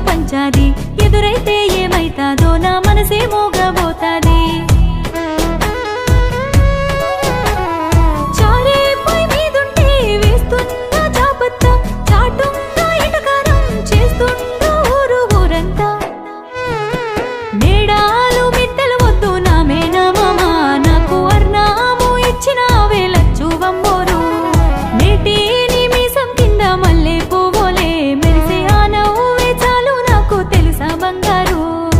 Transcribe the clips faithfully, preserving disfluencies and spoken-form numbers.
పంచాది ఎదురైతే ఏమైతాదో నా మనసే మోగబోతాది చారే పై మీదుంటే వేస్తున్న జాబత్తా చాటుగా ఎటకారం చేస్తుండు ఊరు ఊరంతా మేడాలు మిద్దెలు వద్దు నా మేనమామ నాకు అర్నాము ఇచ్చిన వేలచ్చువమ్మోరు నేటిని మీసం కింద మల్లె పువ్వులే మెరిసే ఆ నవ్వే చాలు నాకు తెలుసా బంగారు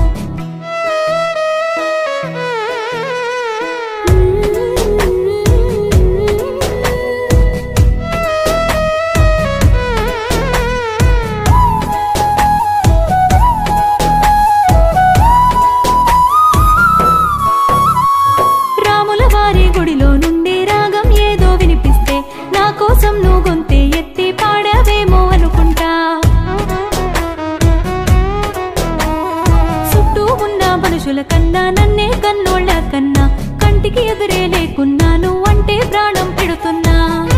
రాముల వారి గుడిలో నుండి రాగం ఏదో వినిపిస్తే నా కోసం నువ్వు గొంతే ఎత్తి పాడవేమో అనుకుంటా చుట్టూ ఉన్న మనుషుల కన్నా నన్నే కన్నోళ్ళ కన్నా కంటికి ఎదురే లేకున్నా నువ్వంటే ప్రాణం పెడుతున్నా